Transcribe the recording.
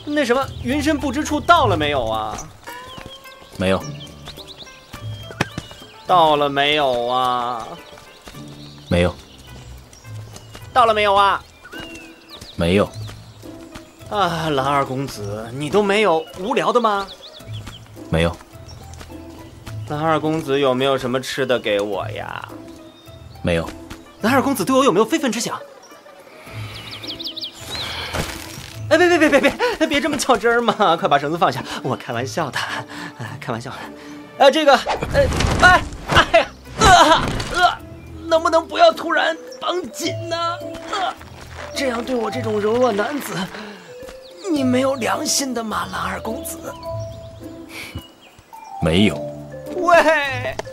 那什么，云深不知处到了没有啊？ 没有。 到了没有啊？ 没有。 到了没有啊？ 没有。 啊，蓝二公子，你都没有无聊的吗？ 没有。 蓝二公子有没有什么吃的给我呀？ 没有。 蓝二公子对我有没有非分之想？哎，别这么较真儿嘛！快把绳子放下，我开玩笑的，开玩笑的。这个，哎呀，能不能不要突然绑紧呢？这样对我这种柔弱男子，你没有良心的吗，蓝二公子？ 没有。 喂。